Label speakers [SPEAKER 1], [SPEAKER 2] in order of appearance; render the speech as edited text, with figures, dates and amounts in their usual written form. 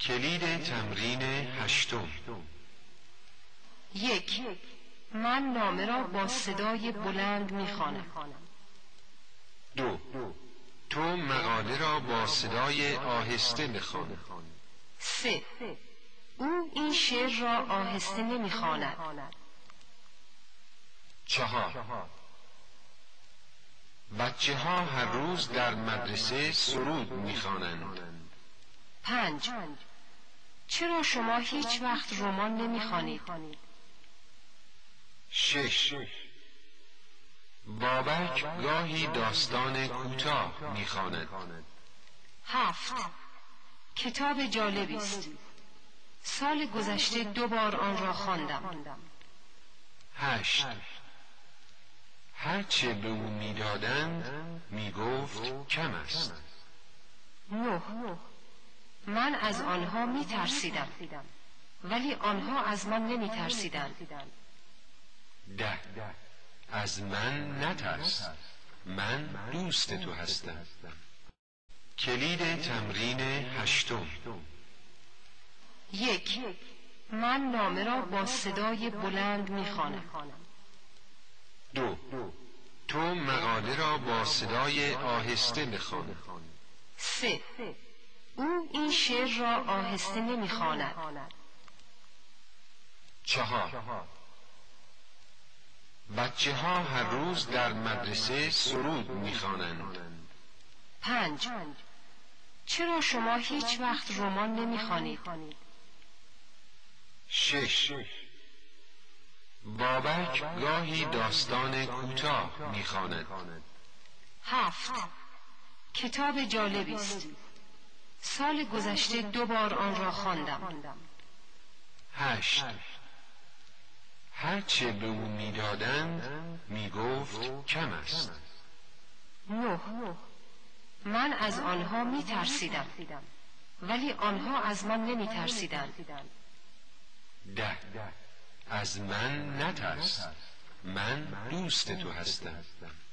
[SPEAKER 1] کلید تمرین 8.
[SPEAKER 2] 1. من نامه را با صدای بلند می‌خوانم.
[SPEAKER 1] 2. تو مقاله را با صدای آهسته بخوان.
[SPEAKER 2] 3. او این شعر را آهسته نمی‌خواند.
[SPEAKER 1] 4. بچه ها هر روز در مدرسه سرود می‌خوانند.
[SPEAKER 2] 5. چرا شما هیچ وقت رمان نمی‌خوانید؟
[SPEAKER 1] 6. بابک گاهی داستان کوتاه می‌خواند.
[SPEAKER 2] 7. کتاب جالبی است. سال گذشته 2 بار آن را خواندم.
[SPEAKER 1] 8. هرچه به او می‌دادند می‌گفت کم است.
[SPEAKER 2] 9. من از آنها می‌ترسیدم ولی آنها از من نمی‌ترسیدند.
[SPEAKER 1] 10. از من نترس، من دوست تو هستم. کلید تمرین 8.
[SPEAKER 2] 1. من نامه را با صدای بلند می‌خوانم.
[SPEAKER 1] 2. تو مقاله را با صدای آهسته بخوان.
[SPEAKER 2] 3. او این شعر را آهسته نمی‌خواند.
[SPEAKER 1] 4. بچه ها هر روز در مدرسه سرود می‌خوانند.
[SPEAKER 2] 5. چرا شما هیچ وقت رمان نمی‌خوانید؟
[SPEAKER 1] 6. بابک گاهی داستان کوتاه می‌خواند.
[SPEAKER 2] 7. کتاب جالبی است. سال گذشته 2 بار آن را خواندم.
[SPEAKER 1] 8. هرچه به او می‌دادند می‌گفت کم است.
[SPEAKER 2] 9. من از آنها می‌ترسیدم ولی آنها از من نمی‌ترسیدند.
[SPEAKER 1] 10. از من نترس، من دوست تو هستم.